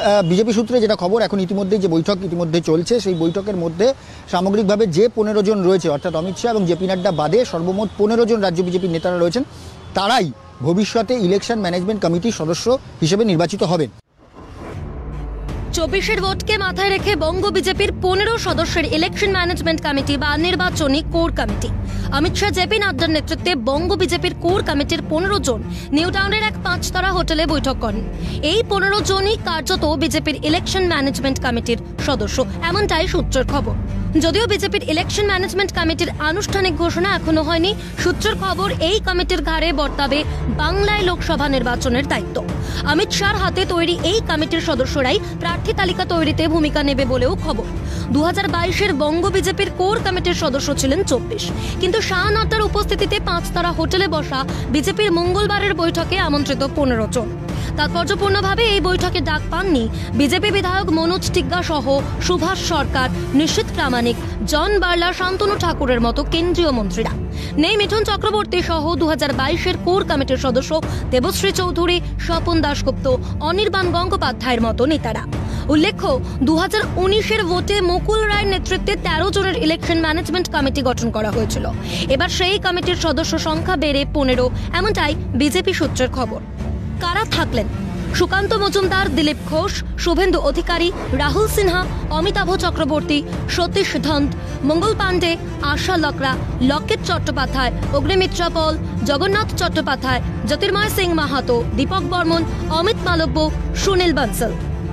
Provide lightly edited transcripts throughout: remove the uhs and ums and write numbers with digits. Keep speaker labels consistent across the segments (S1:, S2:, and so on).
S1: BJP সূত্রে যেটা খবর, এখন ইতিমধ্যেই যে বৈঠক ইতিমধ্যে চলছে, সেই বৈঠকের মধ্যে সামগ্রিকভাবে যে 15 জন রয়েছে, অর্থাৎ অমিত শাহ এবং জেপি নাড্ডা বাদে সর্বমোট 15 জন রাজ্য বিজেপির নেতারা রয়েছেন, তারাই ভবিষ্যতে ইলেকশন ম্যানেজমেন্ট কমিটির সদস্য হিসেবে নির্বাচিত হবেন।
S2: 24-এর ভোটকে মাথায় রেখে বঙ্গ বিজেপির 15 সদস্যের ইলেকশন ম্যানেজমেন্ট কমিটি বা নির্বাচনী core committee. Amit Shah J নাড্ডার নেতৃত্বে বঙ্গ বিজেপির কোর কমিটির 15 জন নিউ টাউনের এক 5-তারা হোটেলে বৈঠক করেন। এই 15 জনই কার্যত বিজেপির ইলেকশন ম্যানেজমেন্ট কমিটির সদস্য, এমনটাই সূত্রের খবর। যদিও বিজেপির ইলেকশন ম্যানেজমেন্ট কমিটির আনুষ্ঠানিক ঘোষণা এখনো হয়নি, সূত্রের খবর এই কমিটির ঘাড়ে বর্তাবে বাংলায় লোকসভা নির্বাচনের দায়িত্ব। অমিত শাহর হাতে তৈরি এই কমিটির সদস্যরাই প্রার্থী তালিকা তৈরিতে ভূমিকা নেবে বলেও খবর। 2022-এর বঙ্গ বিজেপির কোর কমিটির সদস্য ছিলেন 24, কিন্তু শাহ নাড্ডার উপস্থিতিতে 5-তারা হোটেলে বসা বিজেপির মঙ্গলবারের বৈঠকে আমন্ত্রিত 15 জন। তাৎপর্যপূর্ণভাবে এই বৈঠকে ডাক পাননি বিজেপি বিধায়ক মনোজ টিগ্গা সহ সুভাষ সরকার, নিশীথ প্রামাণিক, জন বার্লা, শান্তনু ঠাকুরের মতো কেন্দ্রীয় মন্ত্রীরা। নেই মিঠুন চক্রবর্তী সহ 2022-এর কোর কমিটির সদস্য দেবশ্রী চৌধুরী, স্বপন দাশগুপ্ত, অনির্বাণ গঙ্গোপাধ্যায়ের মতো নেতারা। উল্লেখ্য, 2019-এর ভোটে মুকুল রায়ের নেতৃত্বে 13 জনের ইলেকশন ম্যানেজমেন্ট কমিটি গঠন করা হয়েছিল। এবার সেই কমিটির সদস্য সংখ্যা বেড়ে 15, এমনটাই বিজেপি সূত্রের খবর। কারা থাকলেন? সুকান্ত মজুমদার, দিলীপ ঘোষ, শুভেন্দু অধিকারী, রাহুল সিনহা, অমিতাভ চক্রবর্তী, সতীশ ধন্ত, মঙ্গল পাণ্ডে, আশা লকরা, লকেট চট্টোপাধ্যায়, অগ্নিমিত্রা পল, জগন্নাথ চট্টোপাধ্যায়, জ্যোতির্ময় সিং মাহাতো, দীপক বর্মন, অমিত মালব্য, সুনীল বনসল।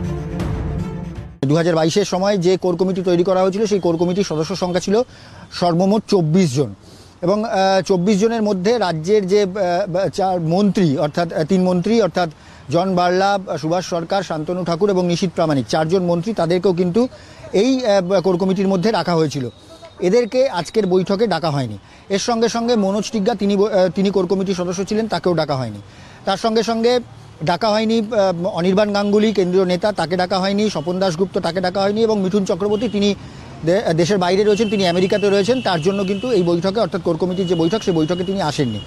S1: 2022-এর সময় যে কোর কমিটি তৈরি করা হয়েছিল, সেই কোর কমিটির সদস্য সংখ্যা ছিল সর্বমোট 24 জন, এবং 24 জনের মধ্যে রাজ্যের যে 4 মন্ত্রী, অর্থাৎ 3 মন্ত্রী, অর্থাৎ জন বার্লা, সুভাষ সরকার, শান্তনু ঠাকুর এবং নিশীথ প্রামাণিক, 4 জন মন্ত্রী, তাদেরকেও কিন্তু এই কোর কমিটির মধ্যে রাখা হয়েছিল। এদেরকে আজকের বৈঠকে ডাকা হয়নি। এর সঙ্গে সঙ্গে মনোজ টিগ্গা, তিনি কোর কমিটির সদস্য ছিলেন, তাকেও ডাকা হয়নি। তার সঙ্গে সঙ্গে ডাকা হয়নি অনির্বাণ গাঙ্গুলি, কেন্দ্রীয় নেতা, তাকে ডাকা হয়নি। স্বপন দাশগুপ্ত, তাকে ডাকা হয়নি। এবং মিঠুন চক্রবর্তী, তিনি দেশের বাইরে রয়েছেন, তিনি আমেরিকাতে রয়েছেন, তার জন্য কিন্তু এই বৈঠকে, অর্থাৎ কোর কমিটির যে বৈঠক, সেই বৈঠকে তিনি আসেননি।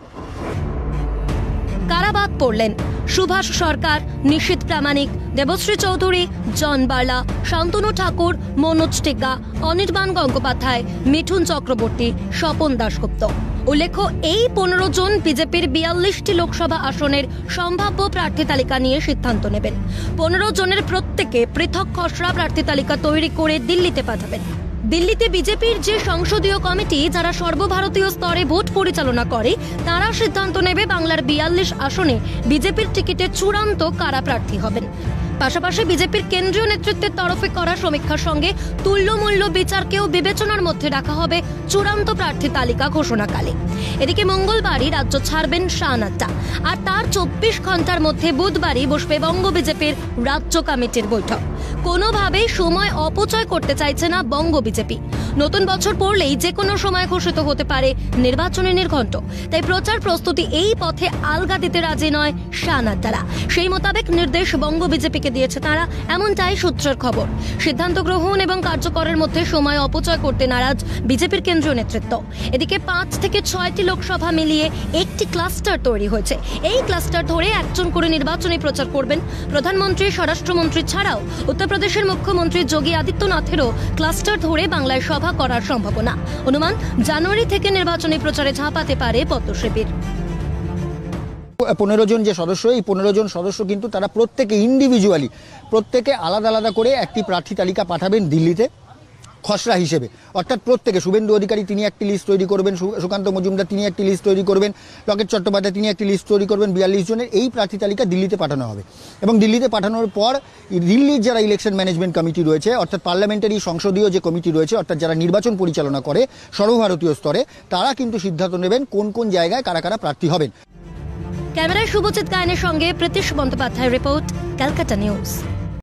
S2: কারা বাদ পড়লেন? সুভাষ সরকার, নিশীথ প্রামাণিক, দেবশ্রী চৌধুরী, জন বার্লা, শান্তনু ঠাকুর, মনোজ টিগ্গা, অনির্বাণ গঙ্গোপাধ্যায়, মিঠুন চক্রবর্তী, স্বপন দাশগুপ্ত। উল্লেখ্য, এই 15 জন বিজেপির 42টি লোকসভা আসনের সম্ভাব্য প্রার্থী তালিকা নিয়ে সিদ্ধান্ত নেবেন। 15 জনের প্রত্যেকে পৃথক খসড়া প্রার্থী তালিকা তৈরি করে দিল্লিতে পাঠাবেন। দিল্লিতে বিজেপির যে সংসদীয় কমিটি, যারা সর্বভারতীয় স্তরে ভোট পরিচালনা করে, তারা সিদ্ধান্ত নেবে বাংলার 42 আসনে বিজেপির টিকিটে চূড়ান্ত কারা প্রার্থী হবেন। পাশাপাশি বিজেপির কেন্দ্রীয় নেতৃত্বের তরফে করা সমীক্ষার সঙ্গে তুল্যমূল্য বিচারকেও বিবেচনার মধ্যে রাখা হবে চূড়ান্ত প্রার্থী তালিকা ঘোষণাকালে। এদিকে মঙ্গলবারই রাজ্য ছাড়বেন শাহ নাড্ডা, আর তার 24 ঘন্টার মধ্যে বুধবারই বসবে বঙ্গ বিজেপির রাজ্য কমিটির বৈঠক। কোনোভাবেই সময় অপচয় করতে চাইছে না বঙ্গ বিজেপি। নতুন বছর পড়লেই যে কোনো সময় ঘোষিত হতে পারে নির্বাচনী নির্ঘণ্ট, তাই প্রচার প্রস্তুতি এই পথে আলগা দিতে রাজি নয় শাহ নাড্ডারা। সেই মোতাবেক নির্দেশ বঙ্গ বিজেপিকে দিয়েছে তারা, এমনটাই সূত্রের খবর। সিদ্ধান্ত গ্রহণ এবং কার্যকরের মধ্যে সময় অপচয় করতে নারাজ বিজেপির কেন্দ্রীয় নেতৃত্ব। এদিকে 5 থেকে 6টি লোকসভা মিলিয়ে একটি ক্লাস্টার তৈরি হয়েছে। এই ক্লাস্টার ধরে একজন করে নির্বাচনী প্রচার করবেন প্রধানমন্ত্রী, স্বরাষ্ট্রমন্ত্রী ছাড়াও উত্তরপ্রদেশের মুখ্যমন্ত্রী যোগী আদিত্যনাথেরও ক্লাস্টার ধরে বাংলায় সভা করার সম্ভাবনা। অনুমান, জানুয়ারি থেকে নির্বাচনী প্রচারে ঝাঁপাতে পারে পদ্মশিবির।
S1: 15 জন যে সদস্য, এই 15 জন সদস্য কিন্তু তারা প্রত্যেকে ইন্ডিভিজুয়ালি, প্রত্যেকে আলাদা আলাদা করে একটি প্রার্থী তালিকা পাঠাবেন দিল্লিতে খসড়া হিসেবে। অর্থাৎ প্রত্যেকে, শুভেন্দু অধিকারী তিনি একটি লিস্ট তৈরি করবেন, সুকান্ত মজুমদার তিনি একটি লিস্ট তৈরি করবেন, লকেট চট্টোপাধ্যায় তিনি একটি লিস্ট তৈরি করবেন। 42 জনের এই প্রার্থী তালিকা দিল্লিতে পাঠানো হবে, এবং দিল্লিতে পাঠানোর পর দিল্লির যারা ইলেকশন ম্যানেজমেন্ট কমিটি রয়েছে, অর্থাৎ পার্লামেন্টারি সংসদীয় যে কমিটি রয়েছে, অর্থাৎ যারা নির্বাচন পরিচালনা করে সর্বভারতীয় স্তরে, তারা কিন্তু সিদ্ধান্ত নেবেন কোন কোন জায়গায় কারা কারা প্রার্থী হবেন।
S2: ক্যামেরায় শুভজিৎ গায়নের সঙ্গে প্রীতিশ বন্দ্যোপাধ্যায়ের রিপোর্ট, ক্যালকাটা নিউজ।